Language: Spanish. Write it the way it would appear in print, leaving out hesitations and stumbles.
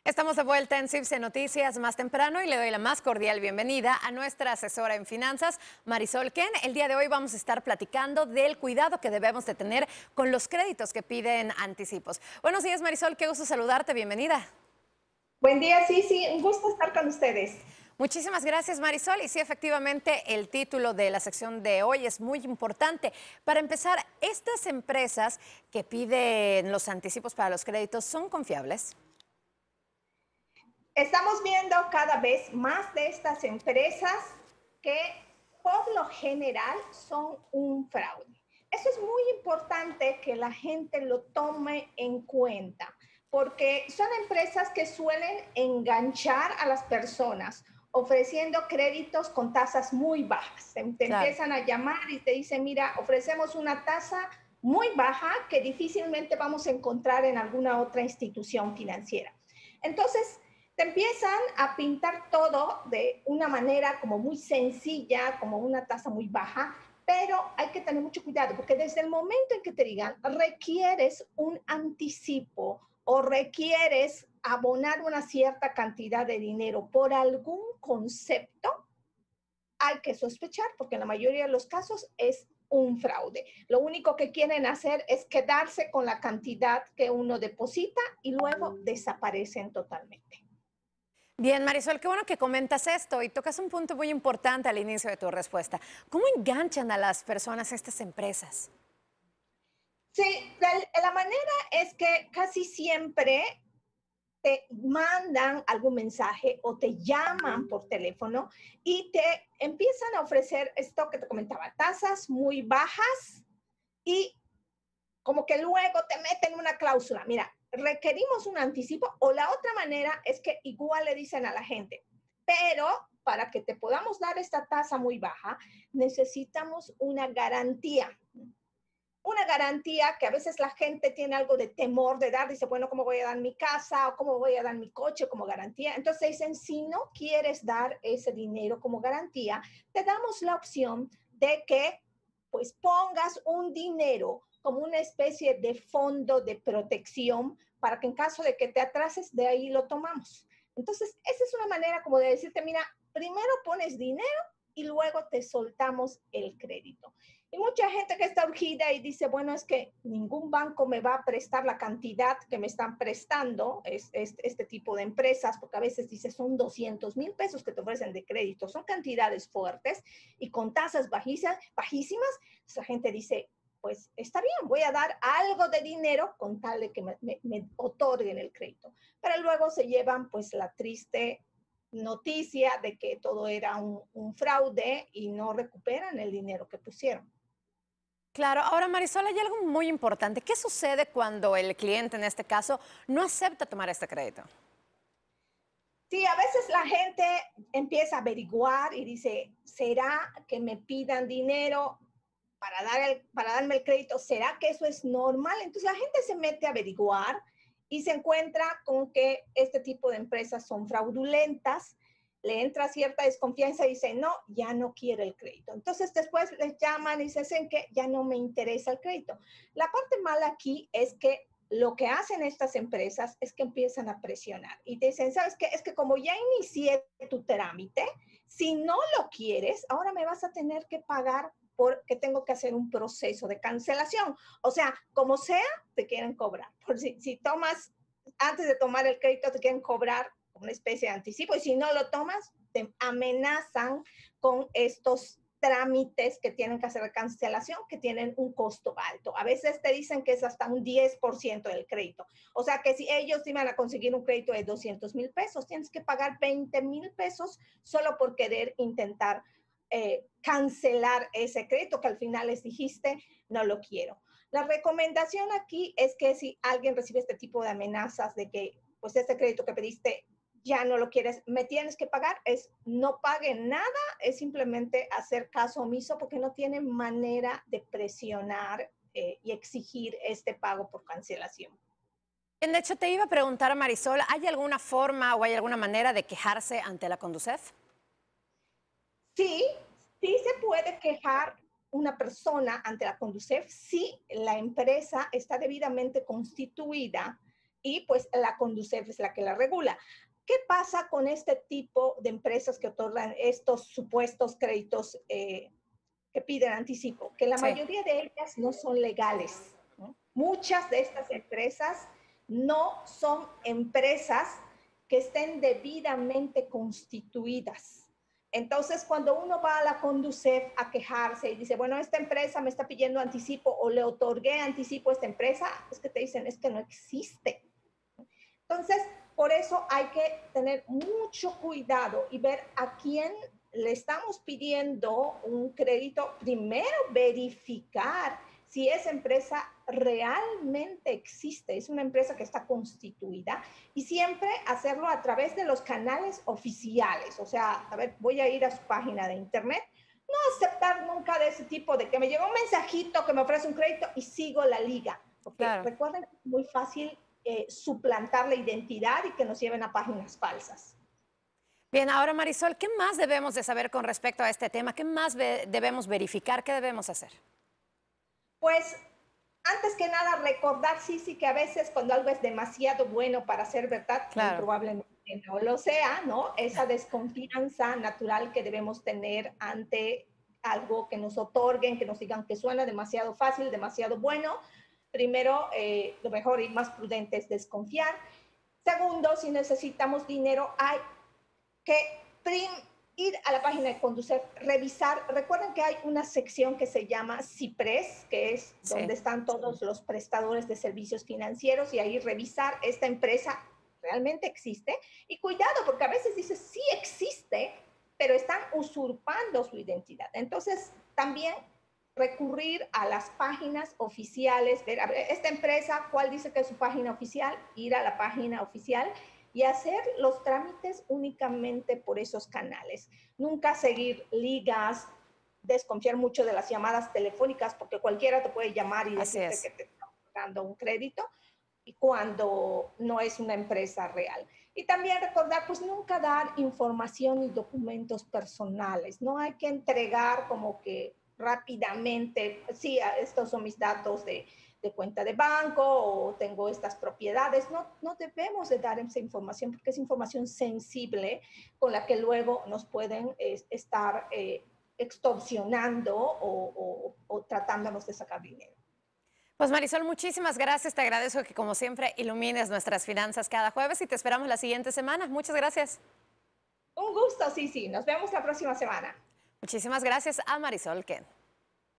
Estamos de vuelta en CIBSE Noticias más temprano y le doy la más cordial bienvenida a nuestra asesora en finanzas, Marisol Ken. El día de hoy vamos a estar platicando del cuidado que debemos de tener con los créditos que piden anticipos. Buenos días, Marisol, qué gusto saludarte, bienvenida. Buen día, sí, un gusto estar con ustedes. Muchísimas gracias, Marisol. Y sí, efectivamente, el título de la sección de hoy es muy importante. Para empezar, ¿estas empresas que piden los anticipos para los créditos son confiables? Estamos viendo cada vez más de estas empresas que por lo general son un fraude. Eso es muy importante que la gente lo tome en cuenta, porque son empresas que suelen enganchar a las personas ofreciendo créditos con tasas muy bajas. Te Claro. empiezan a llamar y te dicen, mira, ofrecemos una tasa muy baja que difícilmente vamos a encontrar en alguna otra institución financiera. Entonces, te empiezan a pintar todo de una manera como muy sencilla, como una tasa muy baja, pero hay que tener mucho cuidado porque desde el momento en que te digan requieres un anticipo o requieres abonar una cierta cantidad de dinero por algún concepto, hay que sospechar porque en la mayoría de los casos es un fraude. Lo único que quieren hacer es quedarse con la cantidad que uno deposita y luego desaparecen totalmente. Bien, Marisol, qué bueno que comentas esto y tocas un punto muy importante al inicio de tu respuesta. ¿Cómo enganchan a las personas estas empresas? Sí, la manera es que casi siempre te mandan algún mensaje o te llaman por teléfono y te empiezan a ofrecer esto que te comentaba, tasas muy bajas y como que luego te meten una cláusula. Mira, requerimos un anticipo o la otra manera es que igual le dicen a la gente, pero para que te podamos dar esta tasa muy baja, necesitamos una garantía que a veces la gente tiene algo de temor de dar, dice, bueno, ¿cómo voy a dar mi casa o cómo voy a dar mi coche como garantía? Entonces dicen, si no quieres dar ese dinero como garantía, te damos la opción de que pues pongas un dinero como una especie de fondo de protección para que en caso de que te atrases, de ahí lo tomamos. Entonces, esa es una manera como de decirte, mira, primero pones dinero y luego te soltamos el crédito. Y mucha gente que está urgida y dice, bueno, es que ningún banco me va a prestar la cantidad que me están prestando este tipo de empresas, porque a veces dice, son 200,000 pesos que te ofrecen de crédito, son cantidades fuertes y con tasas bajísimas, esa gente dice, pues está bien, voy a dar algo de dinero con tal de que me otorguen el crédito. Pero luego se llevan pues la triste noticia de que todo era un fraude y no recuperan el dinero que pusieron. Claro, ahora Marisol, hay algo muy importante. ¿Qué sucede cuando el cliente, en este caso, no acepta tomar este crédito? Sí, a veces la gente empieza a averiguar y dice, ¿será que me pidan dinero para darme el crédito? ¿Será que eso es normal? Entonces la gente se mete a averiguar y se encuentra con que este tipo de empresas son fraudulentas, le entra cierta desconfianza y dice, no, ya no quiere el crédito. Entonces después les llaman y dicen que ya no me interesa el crédito. La parte mala aquí es que lo que hacen estas empresas es que empiezan a presionar y te dicen, ¿sabes qué? Es que como ya inicié tu trámite, si no lo quieres, ahora me vas a tener que pagar porque tengo que hacer un proceso de cancelación. O sea, como sea, te quieren cobrar. Por si tomas, antes de tomar el crédito, te quieren cobrar una especie de anticipo y si no lo tomas, te amenazan con estos trámites que tienen que hacer de cancelación que tienen un costo alto. A veces te dicen que es hasta un 10% del crédito. O sea que si ellos iban a conseguir un crédito de 200,000 pesos, tienes que pagar 20,000 pesos solo por querer intentar cancelar ese crédito que al final les dijiste, no lo quiero. La recomendación aquí es que si alguien recibe este tipo de amenazas de que pues este crédito que pediste ya no lo quieres, me tienes que pagar, es no paguen nada, es simplemente hacer caso omiso porque no tienen manera de presionar y exigir este pago por cancelación. De hecho, te iba a preguntar, Marisol, ¿hay alguna forma o hay alguna manera de quejarse ante la Conducef? Sí, sí se puede quejar una persona ante la Conducef si la empresa está debidamente constituida y pues la Conducef es la que la regula. ¿Qué pasa con este tipo de empresas que otorgan estos supuestos créditos que piden anticipo? Que la Sí. mayoría de ellas no son legales, ¿no? Muchas de estas empresas no son empresas que estén debidamente constituidas. Entonces, cuando uno va a la Conducef a quejarse y dice, bueno, esta empresa me está pidiendo anticipo o le otorgué anticipo a esta empresa, es que te dicen, es que no existe. Entonces, por eso hay que tener mucho cuidado y ver a quién le estamos pidiendo un crédito. Primero, verificar si esa empresa realmente existe, es una empresa que está constituida, y siempre hacerlo a través de los canales oficiales. O sea, a ver, voy a ir a su página de internet, no aceptar nunca de ese tipo de que me llegó un mensajito que me ofrece un crédito y sigo la liga, porque Claro. recuerden que es muy fácil suplantar la identidad y que nos lleven a páginas falsas. Bien, ahora Marisol, ¿qué más debemos de saber con respecto a este tema? ¿Qué más debemos verificar? ¿Qué debemos hacer? Pues antes que nada recordar, sí, que a veces cuando algo es demasiado bueno para ser verdad, muy Claro. probablemente no lo sea, ¿no? Esa desconfianza natural que debemos tener ante algo que nos otorguen, que nos digan que suena demasiado fácil, demasiado bueno. Primero, lo mejor y más prudente es desconfiar. Segundo, si necesitamos dinero, hay que ir a la página de Conducef, revisar. Recuerden que hay una sección que se llama CIPRES, que es Sí. donde están todos los prestadores de servicios financieros, y ahí revisar esta empresa realmente existe. Y cuidado, porque a veces dice sí existe, pero están usurpando su identidad. Entonces, también recurrir a las páginas oficiales, ver a ver, esta empresa, ¿cuál dice que es su página oficial? Ir a la página oficial y hacer los trámites únicamente por esos canales. Nunca seguir ligas, desconfiar mucho de las llamadas telefónicas, porque cualquiera te puede llamar y Así decirte es. que te está dando un crédito, y cuando no es una empresa real. Y también recordar, pues nunca dar información y documentos personales. No hay que entregar como que rápidamente, sí, estos son mis datos de cuenta de banco o tengo estas propiedades. No debemos de dar esa información porque es información sensible con la que luego nos pueden estar extorsionando o tratándonos de sacar dinero. Pues Marisol, muchísimas gracias. Te agradezco que como siempre ilumines nuestras finanzas cada jueves y te esperamos la siguiente semana. Muchas gracias. Un gusto, sí. Nos vemos la próxima semana. Muchísimas gracias a Marisol Ken.